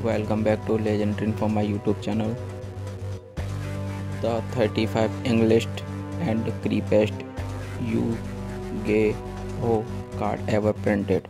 Welcome back to Legendary for my YouTube channel. The 35 English and creepiest yugioh card ever printed.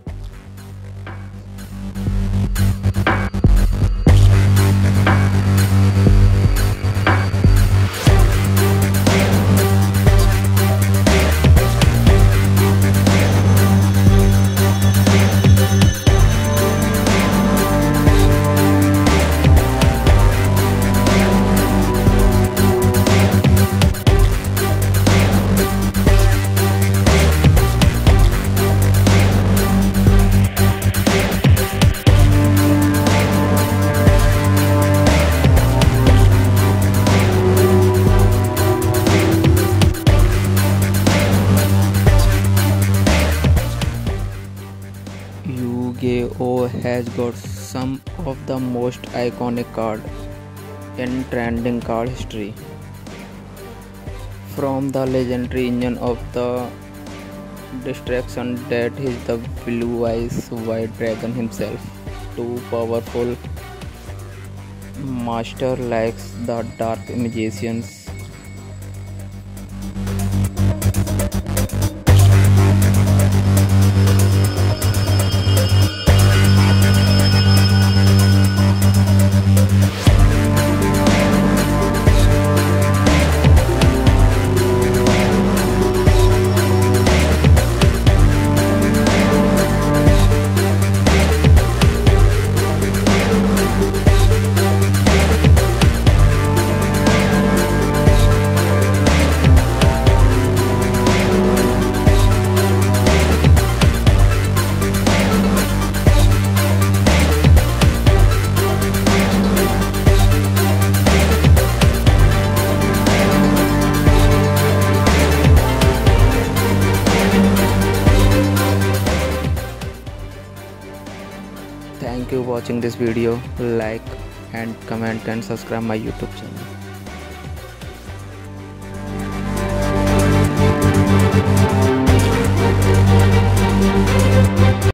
Yugioh has got some of the most iconic cards in trending card history. From the legendary engine of the destruction that is the blue eyes white dragon himself to powerful master like the dark magicians. Thank you for watching this video. Like and comment and subscribe my YouTube channel.